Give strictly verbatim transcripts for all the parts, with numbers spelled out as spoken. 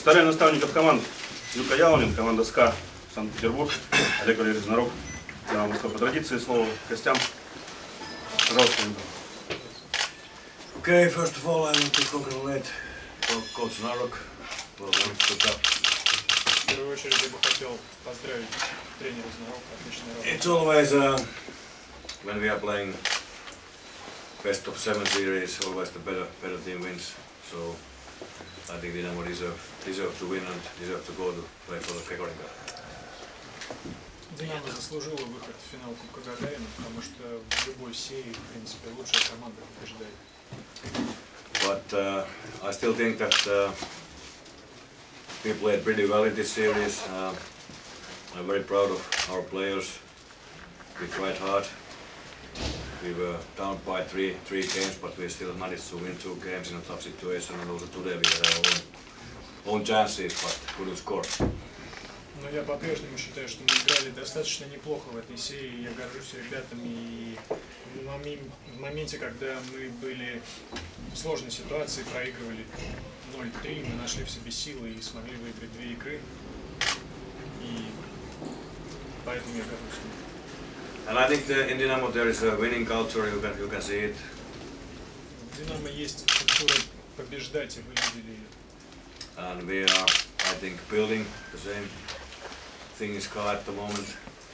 Представляю наставников команд. Люка Ялонин, команда СКА, Санкт-Петербург, Олег Валерьевич Знарок. Динамо Москва. По традиции слово гостям. Пожалуйста. Okay, first of all, I want to congratulate Coach Znarok for winning the cup. В первую очередь я бы хотел поздравить тренера Знарока, отличная работа. It's always uh, when we are playing best of seven series, always the better better team wins. So I think Dynamo deserve deserve to win and deserve to go to play for the Gagarin Cup. Динамо заслужила выход в финал Кубка Гагарина, потому что в любой серии, в принципе, лучшая команда побеждает. But uh, I still think that uh, we played pretty well in this series. Uh, I'm very proud of our players. We tried hard. We were down by three three games, but we still managed to win two games in a tough situation. And also today we had our own, own chances, but couldn't score. Но я по-прежнему считаю, что мы играли достаточно неплохо в этой серии. Я горжусь ребятами. И в моменте, когда мы были в сложной ситуации, проигрывали ноль три, мы нашли в себе силы и смогли выиграть две игры. И поэтому я горжусь. And I think the, in Dynamo there is a winning culture. You can you can see it. В Динамо есть культура побеждать, и вы видели ее. And we are, I think, building the same thing is car at the moment.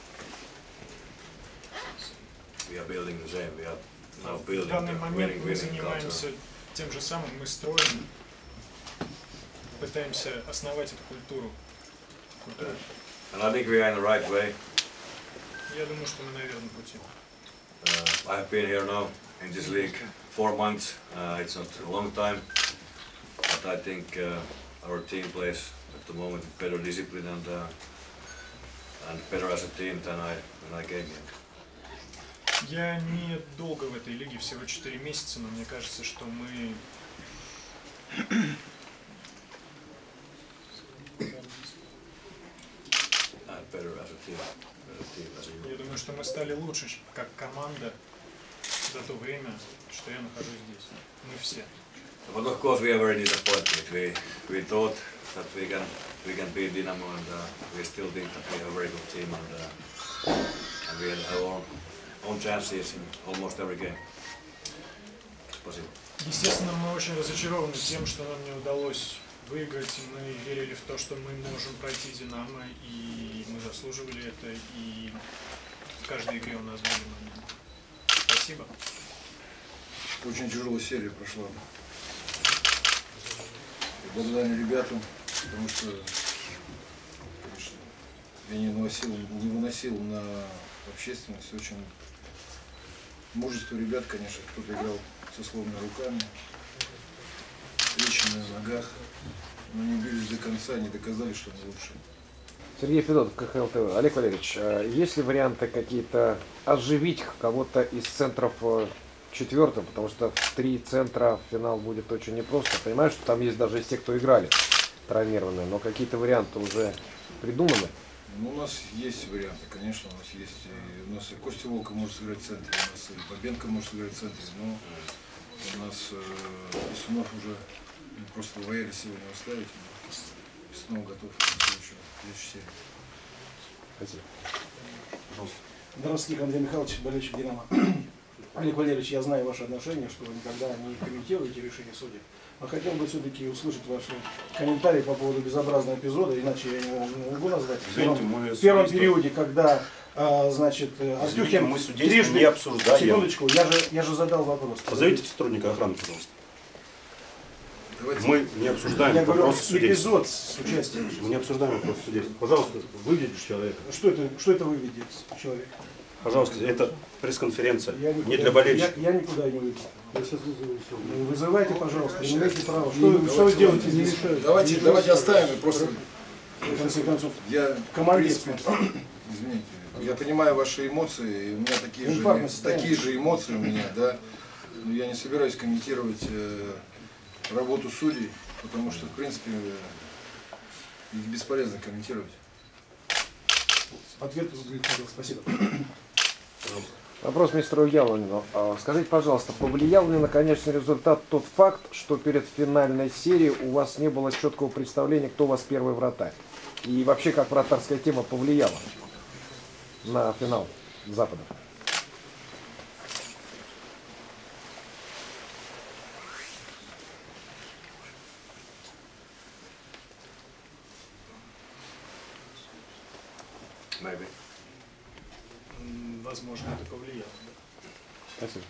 We are building the same. We are now building В данный the момент winning мы winning занимаемся culture. тем же самым, мы строим, пытаемся основать эту культуру. культуру. And I think we are in the right way. Я думаю, что мы на верном пути. Uh, I have been here now in this league four months. Uh, it's not a long time, but I think uh, our team plays at the moment better discipline and uh, and better as a team than I when I came here. Я не долго в этой лиге, всего четыре месяца, но мне кажется, что мы And better as a team, better team as a я unit. думаю, что мы стали лучше как команда за то время, что я нахожусь здесь. Мы все. But of course we are very disappointed. We we thought that we can we can beat Dynamo, and uh, we still think that we have a very good team, and uh, and we had our own, own chances in almost every game. Спасибо. Естественно, мы очень разочарованы тем, что нам не удалось выиграть. Мы верили в то, что мы можем пройти Динамо, и мы заслуживали это, и в каждой игре у нас были моменты. Спасибо. Очень тяжелая серия прошла. Благодарны ребятам, потому что, конечно, я не выносил, не выносил на общественность. Очень мужество ребят, конечно, кто-то играл со сломанными руками, трещины на ногах, но не бились до конца, не доказали, что они лучше. Сергей Федотов, КХЛ ТВ. Олег Валерьевич, есть ли варианты какие-то оживить кого-то из центров четвертым, потому что в три центра финал будет очень непросто. Понимаю, что там есть даже из тех, кто играли травмированные, но какие-то варианты уже придуманы? Ну, у нас есть варианты, конечно, у нас есть, и, у нас и Костя Волков может сыграть в центре, у нас и Бабенко может сыграть в центре, но у нас э, Исунов уже просто боялись сегодня оставить, и снова готов к следующей серии. Спасибо. Пожалуйста. Здравствуйте, Андрей Михайлович, болельщик «Динамо». Олег Валерьевич, я знаю ваше отношение, что вы никогда не комментируете решение судей. Но хотел бы все-таки услышать ваши комментарии по поводу безобразного эпизода, иначе я не могу назвать. В первом, в первом периоде, когда, а, значит, Артюхин... Мы судейство не обсуждаем. Секундочку, я же, я же задал вопрос. Позовите сотрудника охраны, пожалуйста. Давайте. Мы не обсуждаем Я говорю, вопросы судейства. эпизод с участием. Мы не обсуждаем вопросы судейства. Пожалуйста, выведите человека. Что это, что это выведет человек? Пожалуйста, это пресс-конференция, Я никуда, не для болельщиков. Я, я никуда не выйду. Вызывайте, пожалуйста, не имеете права. Что, вы, что вы делаете, не мешает? Давайте, не давайте оставим, и просто в конце концов, я, командир. извините, я понимаю ваши эмоции, и у меня такие же, Инфарктное такие же эмоции у меня, да, но я не собираюсь комментировать э, работу судей, потому что, в принципе, э, их бесполезно комментировать. Ответ, спасибо. Вопрос мистеру Ялонину. А, Скажите, пожалуйста, повлиял ли на конечный результат тот факт, что перед финальной серией у вас не было четкого представления, кто у вас первый вратарь? И вообще, как вратарская тема повлияла на финал Запада? Maybe. М, Возможно, это повлияло. Да. Спасибо.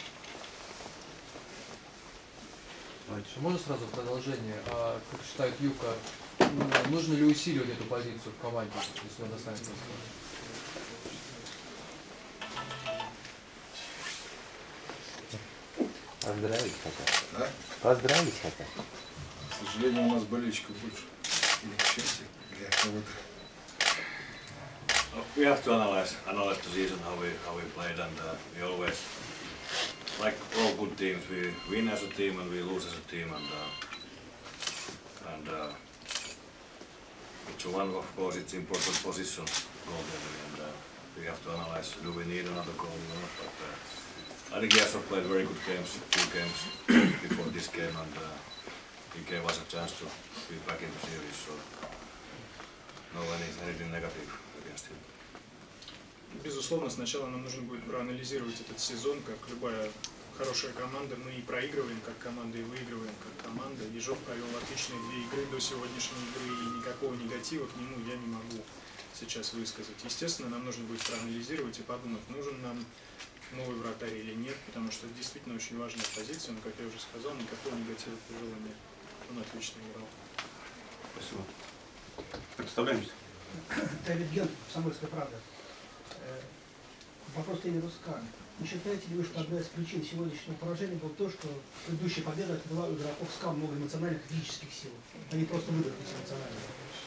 Можно сразу в продолжение? А, как считает Юка, м, нужно ли усиливать эту позицию в команде, если он останется? Поздравить хотят. Да? Поздравить хотят. К сожалению, у нас болельщиков больше. Или к счастью для кого-то. We have to analyze analyze the season, how we how we played, and uh, we always, like all good teams, we win as a team and we lose as a team, and uh, and uh, each one, of course, it's important position goaltending, and uh, we have to analyze, do we need another goalie or not? But uh, I think he has played very good games, two games before this game, and uh, he gave us a chance to be back in the series. So no any, anything negative against him. Безусловно, сначала нам нужно будет проанализировать этот сезон, как любая хорошая команда. Мы и проигрываем как команда, и выигрываем как команда. Ежов провел отличные две игры до сегодняшней игры, и никакого негатива к нему я не могу сейчас высказать. Естественно, нам нужно будет проанализировать и подумать, нужен нам новый вратарь или нет, потому что это действительно очень важная позиция, но, как я уже сказал, никакого негатива к Ежову нет. Он отлично играл. Спасибо. Представляемся. Давид Ген, «Самарская правда». Э, Вопрос тренеру СКА. Не считаете ли вы, что одна из причин сегодняшнего поражения было то, что предыдущая победа отняла у игроков СКА много эмоциональных и физических сил? Они просто выдохлись эмоционально.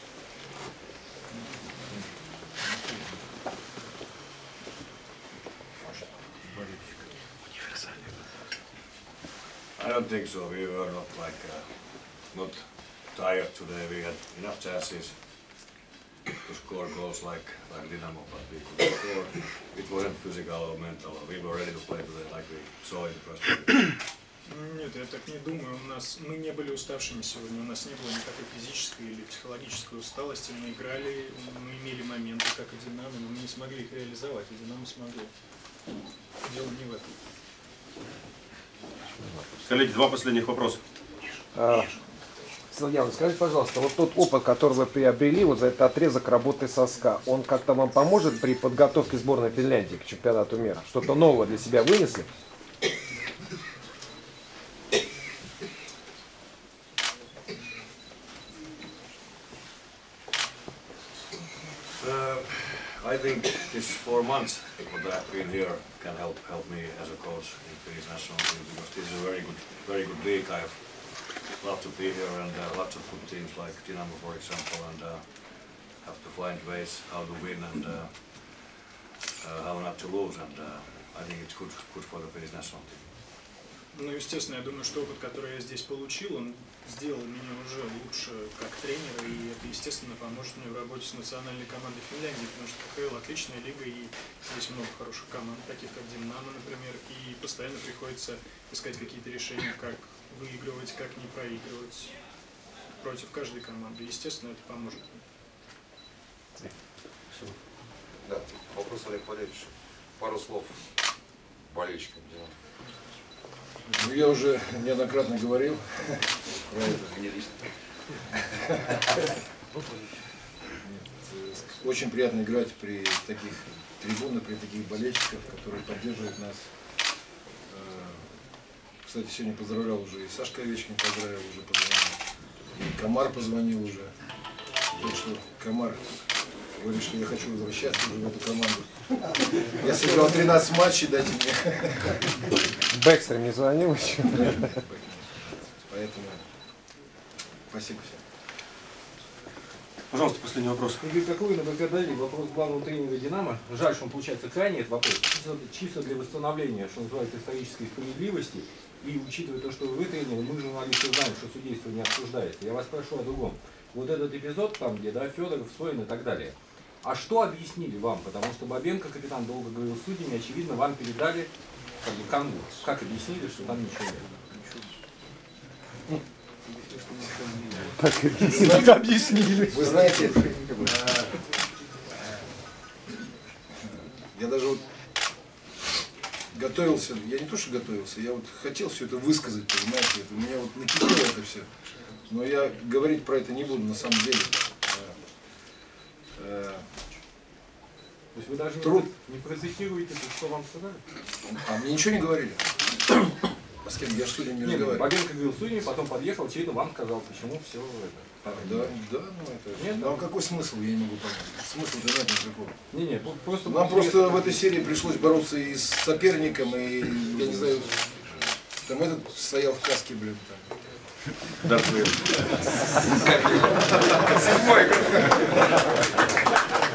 I don't think so. We were not like uh, not tired today. We had enough chances to score goals like like Dynamo, but we couldn't score. It wasn't physical or mental. We were ready to play today, like we saw in the first game. Нет, я так не думаю. У нас мы не были уставшими сегодня. У нас не было никакой физической или психологической усталости. Мы играли, мы имели моменты, как и Динамо, но мы не смогли их реализовать. И Динамо смогли. Дело не в этом. Коллеги, два последних вопроса. А, Сергей, скажите, пожалуйста, вот тот опыт, который вы приобрели вот за этот отрезок работы со СКА, он как-то вам поможет при подготовке сборной Финляндии к чемпионату мира? Что-то нового для себя вынесли? Uh, I think this four months what I've been here can help help me as a coach in Finnish national team, because this is a very good very good league. I've loved to be here, and uh, lots of good teams like Dynamo, for example, and uh, have to find ways how to win and uh, uh, how not to lose, and uh, I think it's good good for the Finnish national team. Ну, естественно, я думаю, что опыт, который я здесь получил, он сделал меня уже лучше как тренера, и это, естественно, поможет мне в работе с национальной командой Финляндии, потому что КХЛ отличная лига, и здесь много хороших команд, таких как Динамо, например, и постоянно приходится искать какие-то решения, как выигрывать, как не проигрывать против каждой команды. Естественно, это поможет мне. Да, вопрос, Олег Валерьевич. Пару слов болельщикам Динамо. Ну, я уже неоднократно говорил про это. Очень приятно играть при таких трибунах, при таких болельщиках, которые поддерживают нас. Кстати, сегодня поздравлял уже и Сашка Овечкин поздравил, уже позвонил. И Комар позвонил уже. Так что Комар говорит, что я хочу возвращаться уже в эту команду. Я сыграл тринадцать матчей, дайте мне. Бэкстрем не звонил еще? Поэтому спасибо всем. Пожалуйста, последний вопрос. Игорь, как вы наблюдали вопрос главного тренера «Динамо», жаль, что он получается крайний этот вопрос, чисто, чисто для восстановления, что называется, исторической справедливости, и учитывая то, что вы тренер, мы, журналисты, знаем, что судейство не обсуждается. Я вас прошу о другом. Вот этот эпизод, там, где, да, Федоров, Сорин и так далее, А что объяснили вам? Потому что Бабенко, капитан, долго говорил с судьями, очевидно, вам передали как бы канву. Как объяснили, что там ничего нет? Как объяснили? Вы знаете, я даже вот готовился, я не то что готовился, я вот хотел все это высказать, понимаете, это, у меня вот накипело это все. Но я говорить про это не буду на самом деле. То есть вы даже Труд. не, не процитируете, что вам сказали? А мне ничего не говорили. А с кем? Я же с судьями не Нет, разговаривал. Бабенко говорил с судьями, потом подъехал, очевидно, вам сказал, почему все это. А, да, да, ну это. Нет, ну да. а какой смысл, я не могу понять. Смысл-то нет никакого. Не, не, просто... Нам просто в этой серии пришлось бороться и с соперником, и, я не знаю, там этот стоял в каске, блин, там. Дарт Вейдер. Седьмой.